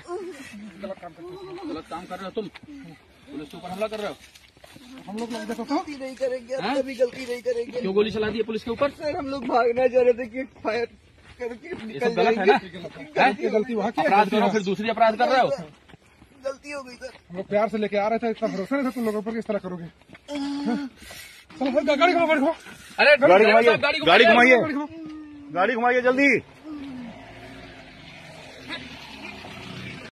गलत काम कर रहे हो तुम, पुलिस के ऊपर हमला कर रहे हो। हम लोग देखो तो नहीं करेंगे, कभी गलती नहीं करेंगे। क्यों गोली चला दी है पुलिस के ऊपर? सर हम लोग भागना चाह रहे थे कि फायर करके ये निकल सब गलत है ना? ये गलती वहाँ की है। अपराध करो फिर दूसरी अपराध कर रहे हो। गलती हो गई सर। हम लोग प्यार से लेके आ रहे थे, इतना भरोसा नहीं था तुम लोगों पर, किस तरह करोगे। चलो गाड़ी घुमाओ, अरे गाड़ी घुमाइए, गाड़ी घुमाइए जल्दी।